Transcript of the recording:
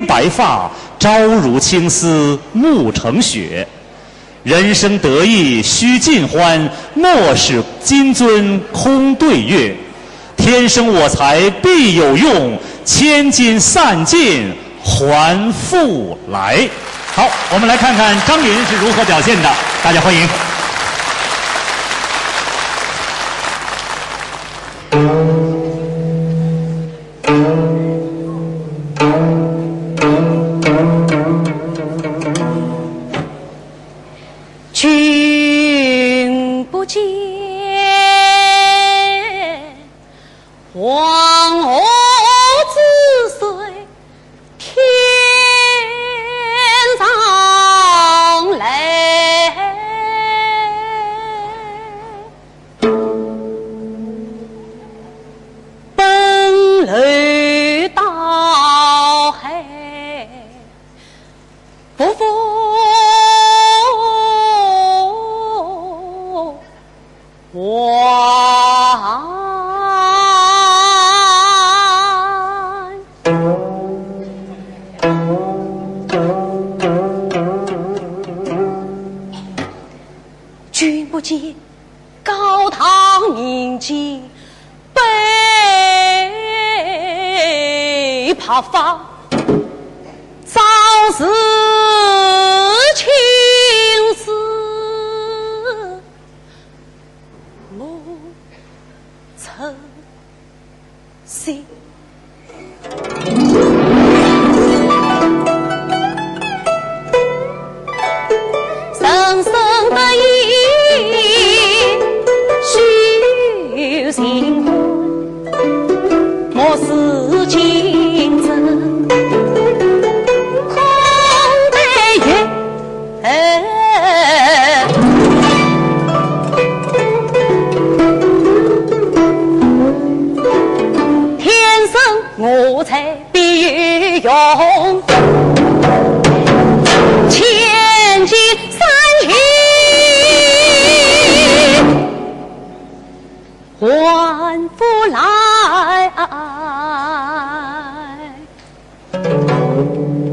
白发，朝如青丝暮成雪。人生得意须尽欢，莫使金樽空对月。天生我材必有用，千金散尽还复来。好，我们来看看张琳是如何表现的，大家欢迎。 君不见，黄河之水天上来，奔流到海，不负君不见，高堂明镜被怕发，早是青丝暮成心。生生得意须新婚，莫使竞争空对月。天生我材必有用，千金散尽还复来。